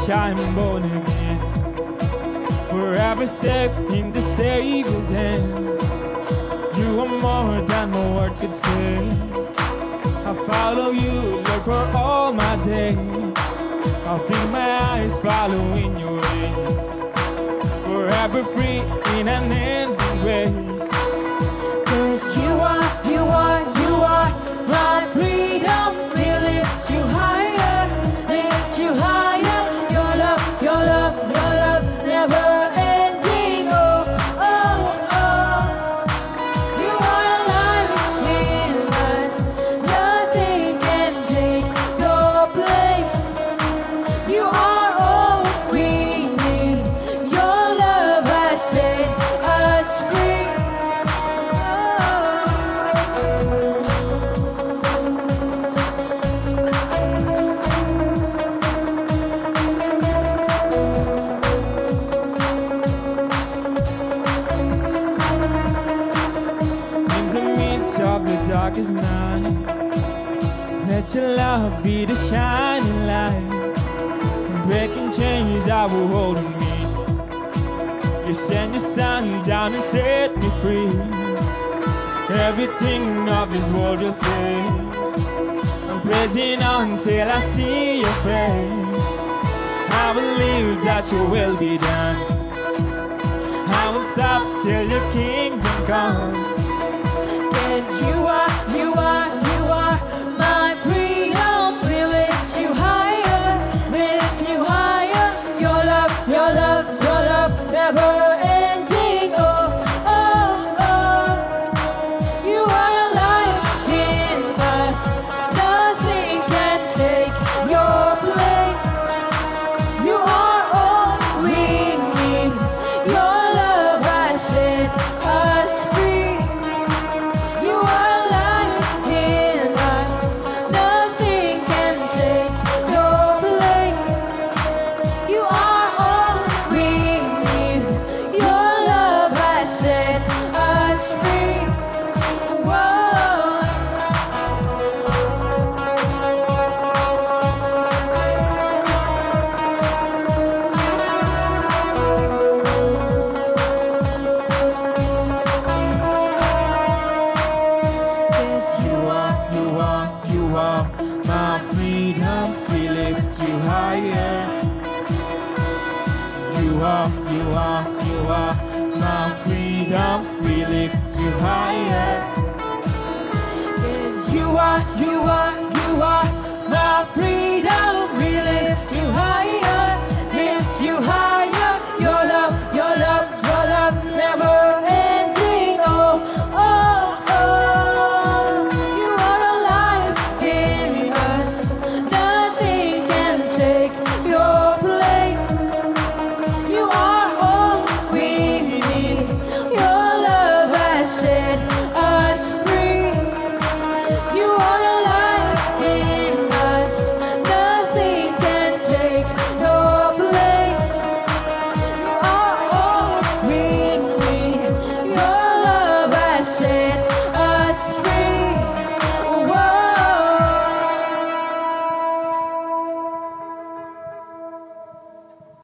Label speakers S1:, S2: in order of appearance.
S1: I'm born again, forever safe in the Savior's hands. You are more than my word could say. I follow you, Lord, for all my days. I'll fix my eyes following your ways, forever free in an ending grace.
S2: 'Cause you are my freedom. We lift you higher, lift you higher. Your love, your love, your love, never ending. Oh, oh, oh. You are alive in us. Nothing can take your place. You are all we need. Your love has set us free.
S1: Of the darkest night, let your love be the shining light. Breaking chains I will hold on me. You send your son down and set me free. Everything of this world will fade. I'm praising until I see your face. I believe that your will be done. I will stop till your kingdom comes.
S2: 'Cause you are my freedom. We lift you higher, lift you higher. Your love, your love, your love, never ending. Oh, oh, oh. You are alive in us. Nothing can take your place. You are all we need. Your love has set us free.
S1: My freedom, we lift you higher. You are my freedom, we lift you higher.
S2: 'Cause you are my freedom. We lift you higher, lift you higher.